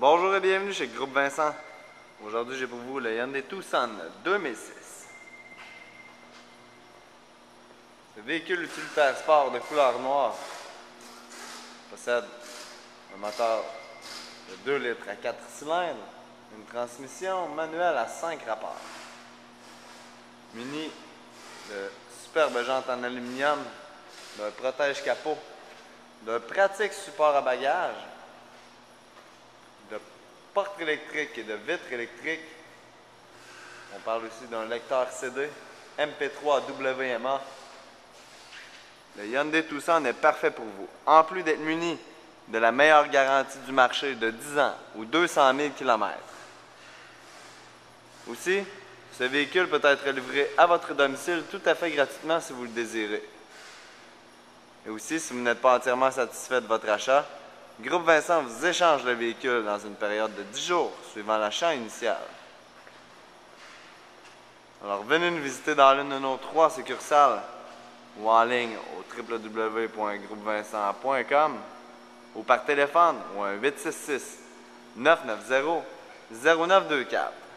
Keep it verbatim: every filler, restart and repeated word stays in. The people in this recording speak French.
Bonjour et bienvenue chez Groupe Vincent. Aujourd'hui, j'ai pour vous le Hyundai Tucson deux mille six. Ce véhicule utilitaire sport de couleur noire possède un moteur de deux litres à quatre cylindres, une transmission manuelle à cinq rapports, muni de superbes jantes en aluminium, d'un protège-capot, d'un pratique support à bagages, de portes électriques et de vitres électriques. On parle aussi d'un lecteur C D, M P trois W M A. Le Hyundai Tucson est parfait pour vous. En plus d'être muni de la meilleure garantie du marché de dix ans ou deux cent mille kilomètres. Aussi, ce véhicule peut être livré à votre domicile tout à fait gratuitement si vous le désirez. Et aussi, si vous n'êtes pas entièrement satisfait de votre achat, Groupe Vincent vous échange le véhicule dans une période de dix jours, suivant l'achat initial. Alors, venez nous visiter dans l'une de nos trois succursales ou en ligne au w w w point groupe vincent point com ou par téléphone au un huit six six, neuf neuf zéro, zéro neuf deux quatre.